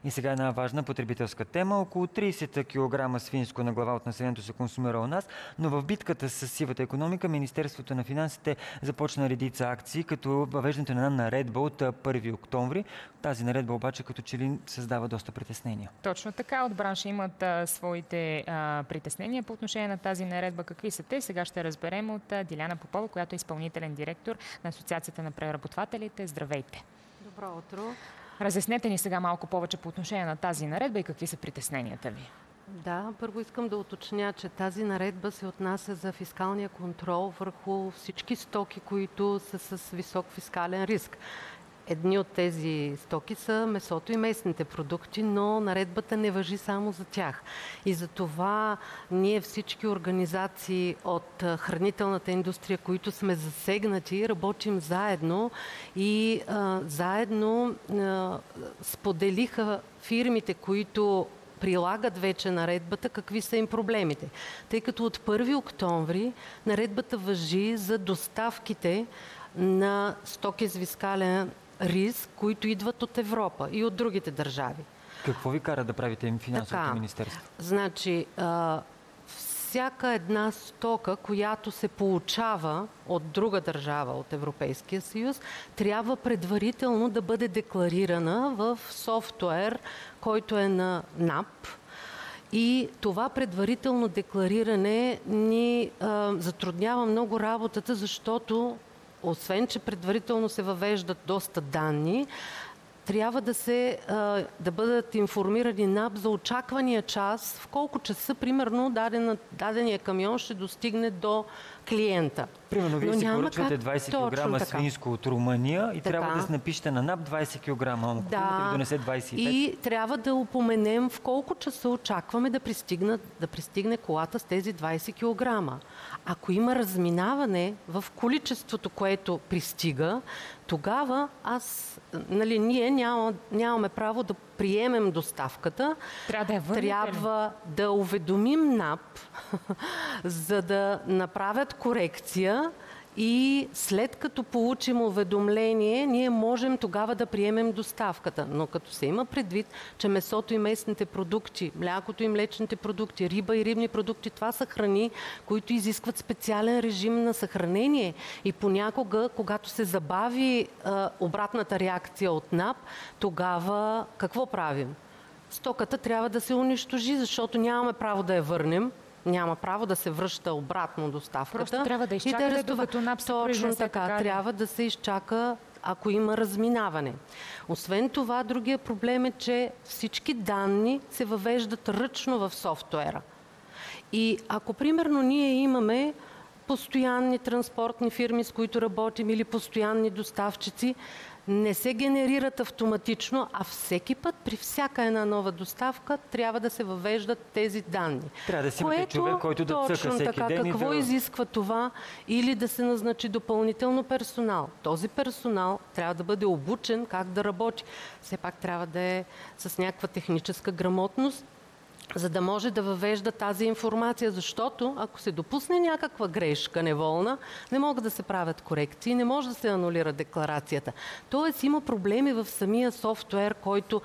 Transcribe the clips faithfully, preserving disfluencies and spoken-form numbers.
И сега една важна потребителска тема. Около трийсет килограма свинско на глава от населението се консумира у нас, но в битката с сивата икономика Министерството на финансите започна редица акции, като въвеждането на една наредба от първи октомври. Тази наредба обаче като че ли създава доста притеснения. Точно така. От бранша имат а, своите а, притеснения по отношение на тази наредба. Какви са те? Сега ще разберем от а, Диляна Попова, която е изпълнителен директор на Асоциацията на преработвателите. Здравейте! Добро утро! Разяснете ни сега малко повече по отношение на тази наредба и какви са притесненията ви. Да, първо искам да уточня, че тази наредба се отнася за фискалния контрол върху всички стоки, които са с висок фискален риск. Едни от тези стоки са месото и местните продукти, но наредбата не важи само за тях. И за това ние всички организации от хранителната индустрия, които сме засегнати, работим заедно и а, заедно а, споделиха фирмите, които прилагат вече наредбата, какви са им проблемите. Тъй като от първи октомври наредбата важи за доставките на стоки с фискален риск, които идват от Европа и от другите държави. Какво ви кара да правите им финансовото така, министерство? Значи, а, всяка една стока, която се получава от друга държава, от Европейския съюз, трябва предварително да бъде декларирана в софтуер, който е на НАП. И това предварително деклариране ни а, затруднява много работата, защото освен, че предварително се въвеждат доста данни, трябва да, се, да бъдат информирани НАП за очаквания час, в колко часа, примерно, даден, дадения камион ще достигне до клиента. Примерно, вие си поръчвате двайсет килограма свинско от Румъния и така. трябва да се напишете на НАП двайсет килограма. Ама да, да ви донесе двайсет и пет. И трябва да упоменем в колко часа очакваме да, да пристигне колата с тези двайсет килограма. Ако има разминаване в количеството, което пристига, тогава аз, нали, ние няма, нямаме право да приемем доставката. Трябва да я върнете ли? Трябва да уведомим НАП, за да направят корекция и след като получим уведомление, ние можем тогава да приемем доставката. Но като се има предвид, че месото и местните продукти, млякото и млечните продукти, риба и рибни продукти, това са храни, които изискват специален режим на съхранение. И понякога, когато се забави а, обратната реакция от НАП, тогава какво правим? Стоката трябва да се унищожи, защото нямаме право да я върнем. Няма право да се връща обратно доставката. Просто трябва да изчакате, докато НАП се произнесе. Точно така, така, трябва да се изчака, ако има разминаване. Освен това, другия проблем е, че всички данни се въвеждат ръчно в софтуера. И ако, примерно, ние имаме постоянни транспортни фирми, с които работим, или постоянни доставчици, не се генерират автоматично, а всеки път при всяка една нова доставка трябва да се въвеждат тези данни. Трябва да си имате човек, който да цъка всеки така, ден. Какво да... изисква това? Или да се назначи допълнително персонал. Този персонал трябва да бъде обучен как да работи. Все пак трябва да е с някаква техническа грамотност, за да може да въвежда тази информация, защото ако се допусне някаква грешка неволна, не могат да се правят корекции, не може да се анулира декларацията. Тоест има проблеми в самия софтуер, който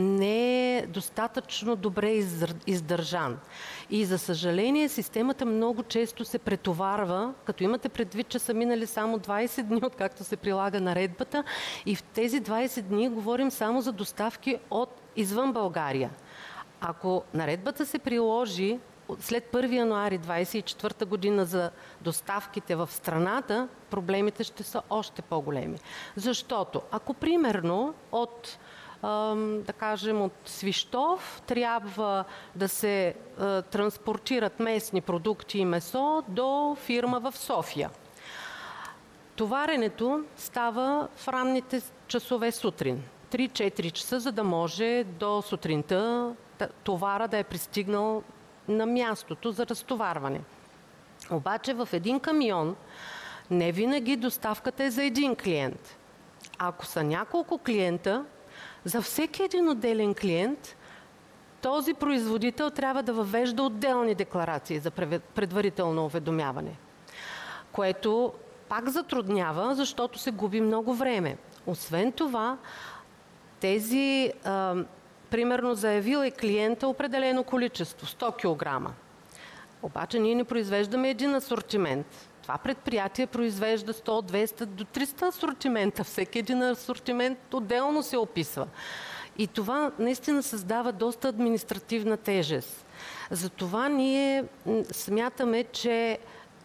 не е достатъчно добре издържан. И за съжаление системата много често се претоварва, като имате предвид, че са минали само двайсет дни, откакто се прилага наредбата, и в тези двайсет дни говорим само за доставки от извън България. Ако наредбата се приложи след първи януари двайсет и четвърта година за доставките в страната, проблемите ще са още по-големи. Защото ако примерно от, да кажем, от Свищов трябва да се транспортират местни продукти и месо до фирма в София, товаренето става в ранните часове сутрин. три-четири часа, за да може до сутринта товара да е пристигнал на мястото за разтоварване. Обаче в един камион не винаги доставката е за един клиент. Ако са няколко клиента, за всеки един отделен клиент този производител трябва да въвежда отделни декларации за предварително уведомяване, което пак затруднява, защото се губи много време. Освен това, тези а, примерно заявил е клиента определено количество, сто килограма. Обаче ние не произвеждаме един асортимент. Това предприятие произвежда сто, двеста до триста асортимента. Всеки един асортимент отделно се описва. И това наистина създава доста административна тежест. Затова ние смятаме, че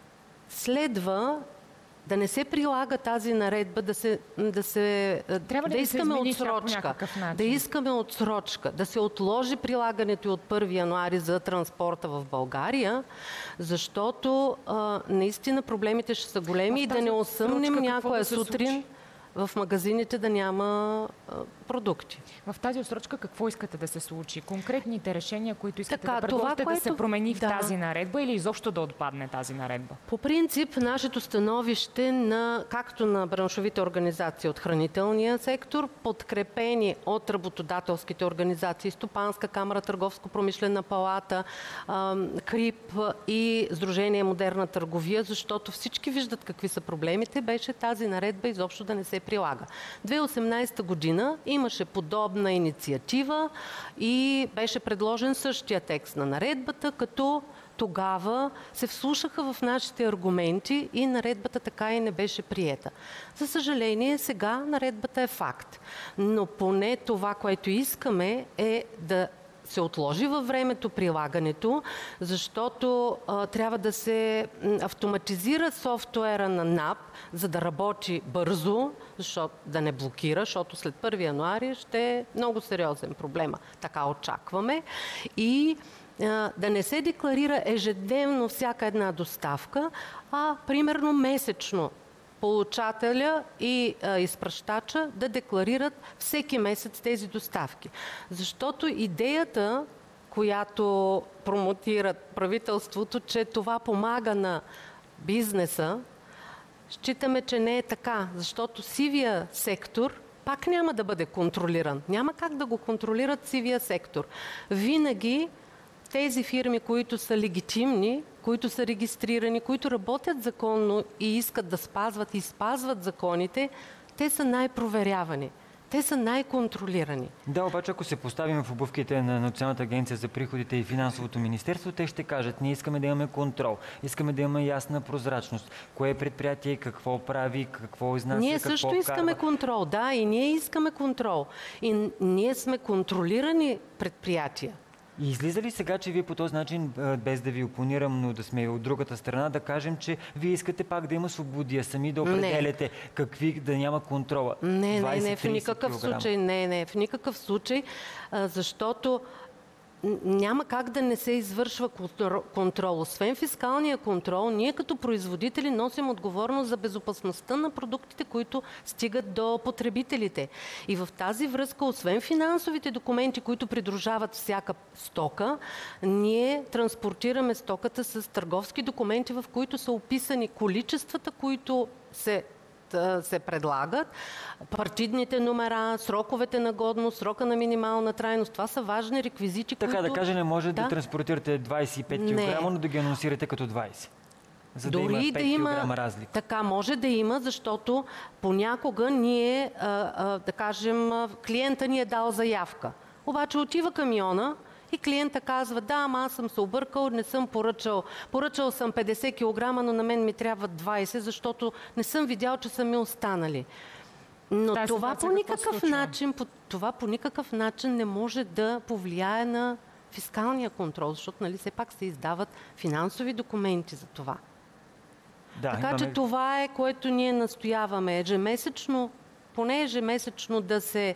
следва да не се прилага тази наредба, да се, да се Трябва да, да искаме се отсрочка, да искаме отсрочка, да се отложи прилагането от първи януари за транспорта в България, защото а, наистина проблемите ще са големи и да не осъмнем някоя сутрин в магазините да няма а, продукти. В тази отсрочка какво искате да се случи? Конкретните решения, които искате така, да предложите, това, което... да се промени в да. тази наредба или изобщо да отпадне тази наредба? По принцип, нашето становище на, както на браншовите организации от хранителния сектор, подкрепени от работодателските организации, Стопанска камара, Търговско-промишлена палата, КРИП и Сдружение Модерна търговия, защото всички виждат какви са проблемите, беше тази наредба изобщо да не се прилага. две хиляди и осемнадесета година имаше подобна инициатива и беше предложен същия текст на наредбата, като тогава се вслушаха в нашите аргументи и наредбата така и не беше приета. За съжаление, сега наредбата е факт. Но поне това, което искаме, е да се отложи във времето прилагането, защото а, трябва да се автоматизира софтуера на НАП, за да работи бързо, защото да не блокира, защото след първи януари ще е много сериозен проблем. Така очакваме. И а, да не се декларира ежедневно всяка една доставка, а примерно месечно получателя и а, изпращача да декларират всеки месец тези доставки. Защото идеята, която промотират правителството, че това помага на бизнеса, считаме, че не е така, защото сивия сектор пак няма да бъде контролиран. Няма как да го контролират сивия сектор. Винаги тези фирми, които са легитимни, които са регистрирани, които работят законно и искат да спазват и спазват законите, те са най-проверявани. Те са най-контролирани. Да, обаче ако се поставим в обувките на Националната агенция за приходите и финансовото министерство, те ще кажат, ние искаме да имаме контрол, искаме да имаме ясна прозрачност. Кое предприятие, какво прави, какво изнася, ние какво също искаме вкарва. контрол, да, и ние искаме контрол. И ние сме контролирани предприятия. И излиза ли сега, че вие по този начин, без да ви опонирам, но да сме от другата страна, да кажем, че вие искате пак да има свободия, сами да определяте не. какви, да няма контрола? Не, не, не, в никакъв случай, не, не, в никакъв случай, защото няма как да не се извършва контрол. Освен фискалния контрол, ние като производители носим отговорност за безопасността на продуктите, които стигат до потребителите. И в тази връзка, освен финансовите документи, които придружават всяка стока, ние транспортираме стоката с търговски документи, в които са описани количествата, които се се предлагат, партидните номера, сроковете на годност, срока на минимална трайност. Това са важни реквизити, така, които... Така да кажа, не може да, да транспортирате двадесет и пет килограма, но да ги анонсирате като двадесет. За Дори да има пет да има килограма разлика. Така може да има, защото понякога ние, а, а, да кажем, клиента ни е дал заявка. Обаче отива камиона и клиента казва, да, ама аз съм се объркал, не съм поръчал. Поръчал съм петдесет килограма, но на мен ми трябва двадесет, защото не съм видял, че са ми останали. Но Тази това по, никакъв начин, по, това по никакъв начин не може да повлияе на фискалния контрол, защото нали, все пак се издават финансови документи за това. Да, така имаме... че това е, което ние настояваме. Ежемесечно, поне ежемесечно да се,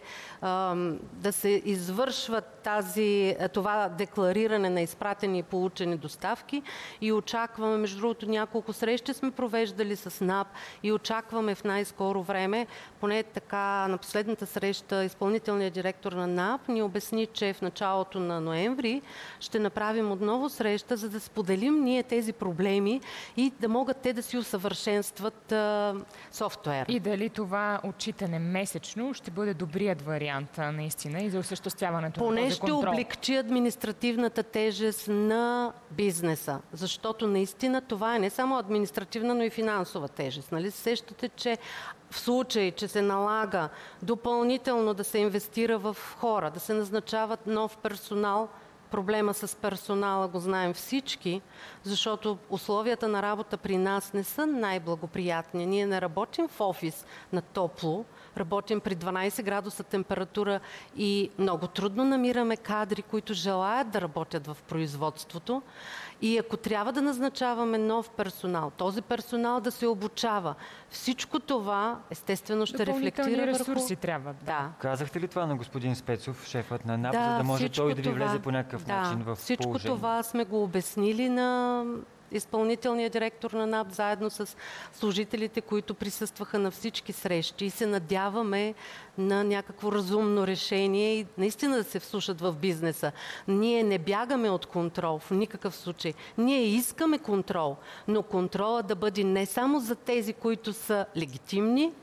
да се извършват тази, това деклариране на изпратени и получени доставки и очакваме, между другото, няколко срещи сме провеждали с НАП и очакваме в най-скоро време, поне така на последната среща изпълнителният директор на НАП ни обясни, че в началото на ноември ще направим отново среща, за да споделим ние тези проблеми и да могат те да си усъвършенстват а, софтуер. И дали това отчитане плащане месечно ще бъде добрият вариант наистина и за осъществяването на Поне този ще контрол. облегчи административната тежест на бизнеса, защото наистина това е не само административна, но и финансова тежест. Нали? Сещате, че в случай, че се налага допълнително да се инвестира в хора, да се назначават нов персонал, проблема с персонала го знаем всички, защото условията на работа при нас не са най-благоприятни. Ние не работим в офис на топло, работим при дванайсет градуса температура и много трудно намираме кадри, които желаят да работят в производството. И ако трябва да назначаваме нов персонал, този персонал да се обучава, всичко това естествено ще рефлектира върху... ресурси трябва. Да. Казахте ли това на господин Спецов, шефът на НАП, Да, за да може той да ви това, влезе по някакъв да, начин в всичко положение? това сме го обяснили на изпълнителния директор на НАП, заедно с служителите, които присъстваха на всички срещи и се надяваме на някакво разумно решение и наистина да се вслушат в бизнеса. Ние не бягаме от контрол в никакъв случай. Ние искаме контрол, но контрола да бъде не само за тези, които са легитимни,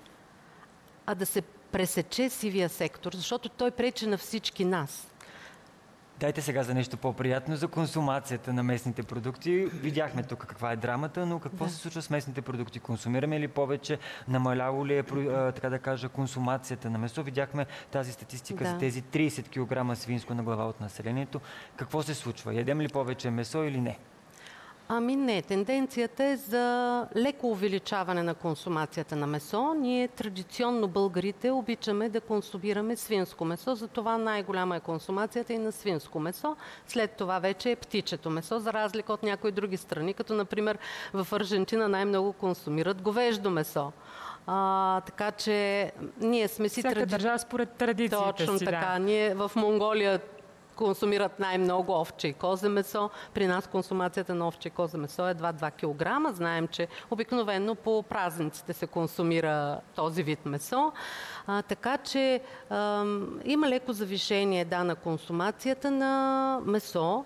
а да се пресече сивия сектор, защото той пречи на всички нас. Дайте сега за нещо по-приятно, за консумацията на местните продукти. Видяхме тук каква е драмата, но какво да. се случва с местните продукти? Консумираме ли повече? Намаляло ли е, така да кажа, консумацията на месо? Видяхме тази статистика да. за тези трийсет килограма свинско на глава от населението. Какво се случва? Ядем ли повече месо или не? Ами не, тенденцията е за леко увеличаване на консумацията на месо. Ние традиционно българите обичаме да консумираме свинско месо, затова най-голяма е консумацията и на свинско месо. След това вече е птичето месо, за разлика от някои други страни, като например в Аржентина най-много консумират говеждо месо. А, така че ние сме си... Всяка тради... държава според традициите Точно си, така. Да. Ние в Монголия консумират най-много овче и козе месо. При нас консумацията на овче и козе месо е едва два килограма. Знаем, че обикновено по празниците се консумира този вид месо. А, така че ам, има леко завишение да, на консумацията на месо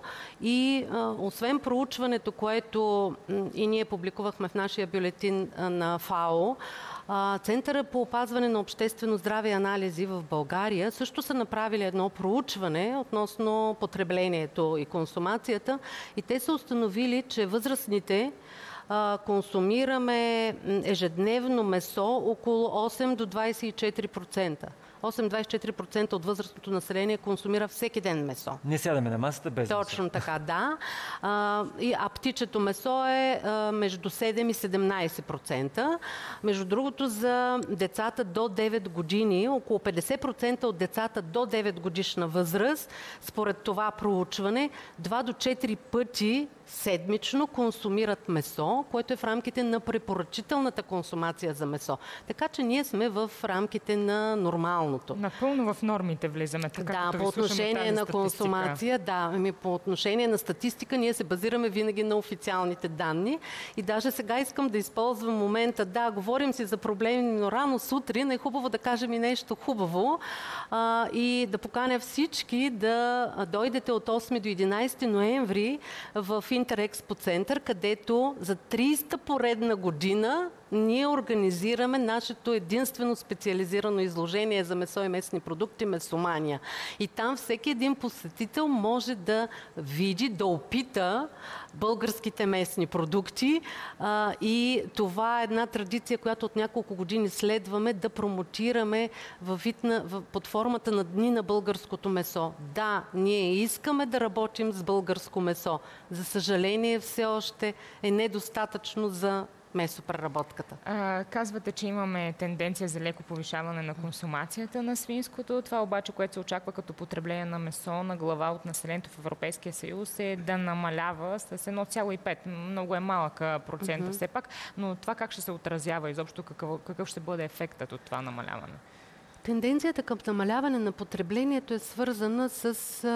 и а, освен проучването, което м, и ние публикувахме в нашия бюлетин а, на ФАО, Центъра по опазване на обществено здраве и анализи в България също са направили едно проучване относно потреблението и консумацията и те са установили, че възрастните а, консумираме ежедневно месо около осем до двайсет и четири процента. осем до двайсет и четири процента от възрастното население консумира всеки ден месо. Не сядаме на масата без месо. Точно така, да. А, и, а птичето месо е а, между седем и седемнайсет процента. Между другото, за децата до девет години, около петдесет процента от децата до девет годишна възраст, според това проучване, два до четири пъти седмично консумират месо, което е в рамките на препоръчителната консумация за месо. Така че ние сме в рамките на нормалното. Напълно в нормите влизаме. Така, да, по отношение на консумация, да, ами по отношение на статистика ние се базираме винаги на официалните данни и даже сега искам да използвам момента, да, говорим си за проблеми, но рано сутрин е хубаво да кажем и нещо хубаво а, и да поканя всички да дойдете от осми до единайсети ноември в Интерекспо център, където за трийсета поредна година ние организираме нашето единствено специализирано изложение за месо и местни продукти Месомания. И там всеки един посетител може да види, да опита българските местни продукти. А, и това е една традиция, която от няколко години следваме да промотираме във вид на, в, под формата на дни на българското месо. Да, ние искаме да работим с българско месо. За съжаление, все още е недостатъчно за месопреработката. А, казвате, че имаме тенденция за леко повишаване на консумацията на свинското. Това обаче, което се очаква като потребление на месо на глава от населението в Европейския съюз е да намалява с едно цяло и пет. Много е малък процент mm-hmm. все пак, но това как ще се отразява изобщо, какъв, какъв ще бъде ефектът от това намаляване? Тенденцията към намаляване на потреблението е свързана с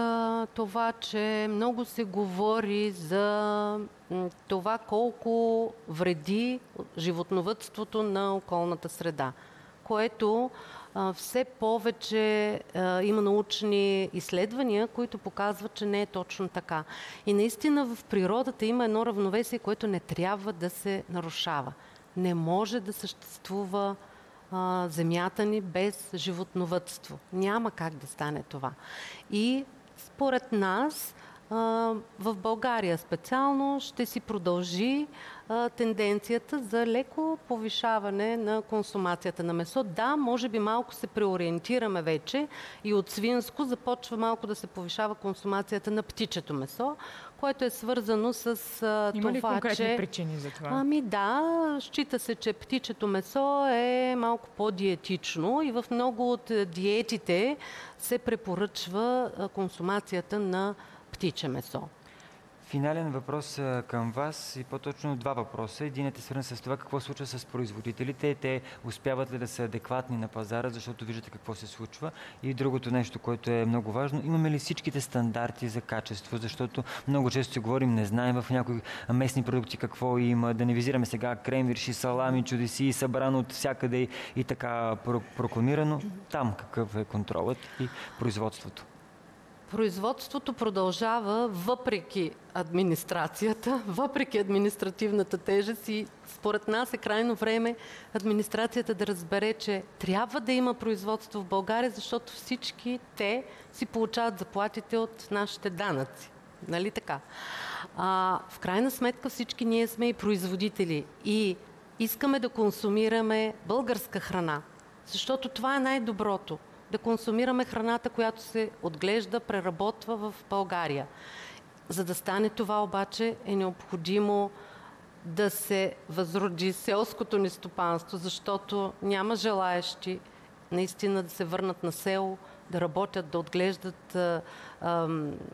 а, това, че много се говори за м, това колко вреди животновъдството на околната среда, което а, все повече а, има научни изследвания, които показват, че не е точно така. И наистина в природата има едно равновесие, което не трябва да се нарушава. Не може да съществува а, земята ни без животновъдство. Няма как да стане това. И според нас, в България специално ще си продължи а, тенденцията за леко повишаване на консумацията на месо. Да, може би малко се преориентираме вече и от свинско започва малко да се повишава консумацията на птичето месо, което е свързано с а, Има ли това, конкретни че... причини за това? Ами да, счита се, че птичето месо е малко по-диетично и в много от диетите се препоръчва а, консумацията на птиче месо. Финален въпрос към вас и по-точно два въпроса. Единият е свързан с това какво случва с производителите. Те успяват ли да са адекватни на пазара, защото виждате какво се случва. И другото нещо, което е много важно, имаме ли всичките стандарти за качество, защото много често си говорим, не знаем в някои местни продукти какво има, да не визираме сега кремвирши, салами, чудеси, събрано от всякъде и, и така прокламирано. Там какъв е контролът и производството? Производството продължава въпреки администрацията, въпреки административната тежест и според нас е крайно време администрацията да разбере, че трябва да има производство в България, защото всички те си получават заплатите от нашите данъци. Нали така? А, в крайна сметка всички ние сме и производители и искаме да консумираме българска храна, защото това е най-доброто. Да консумираме храната, която се отглежда, преработва в България. За да стане това обаче е необходимо да се възроди селското ни стопанство, защото няма желаещи наистина да се върнат на село, да работят, да отглеждат а, а,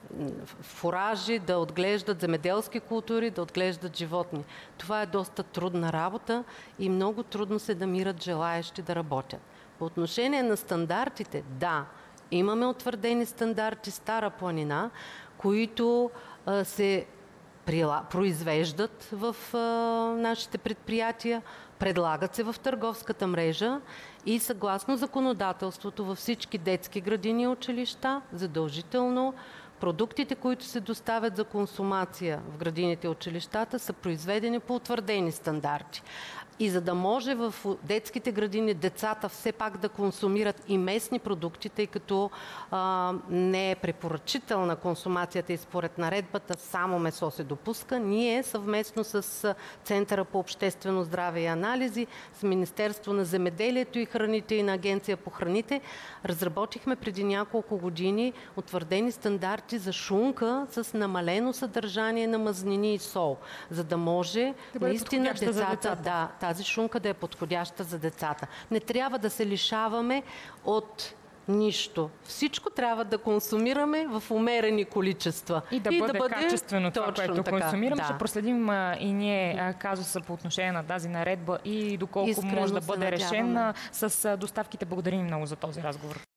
фуражи, да отглеждат земеделски култури, да отглеждат животни. Това е доста трудна работа и много трудно се намират желаещи да работят. По отношение на стандартите, да, имаме утвърдени стандарти Стара планина, които а, се прила, произвеждат в а, нашите предприятия, предлагат се в търговската мрежа и съгласно законодателството във всички детски градини и училища, задължително продуктите, които се доставят за консумация в градините и училищата, са произведени по утвърдени стандарти. И за да може в детските градини децата все пак да консумират и местни продукти, тъй като а, не е препоръчителна консумацията и според наредбата само месо се допуска, ние съвместно с Центъра по обществено здраве и анализи, с Министерство на земеделието и храните и на Агенция по храните разработихме преди няколко години утвърдени стандарти за шунка с намалено съдържание на мазнини и сол, за да може да наистина децата, децата. Да, тази шунка да е подходяща за децата. Не трябва да се лишаваме от нищо. Всичко трябва да консумираме в умерени количества. И да, и бъде, да бъде качествено това, което така, консумираме. да. Ще проследим а, и ние а, казуса по отношение на тази наредба и доколко Искрено може да бъде надяваме. решен а, с а, доставките. Благодарим много за този разговор.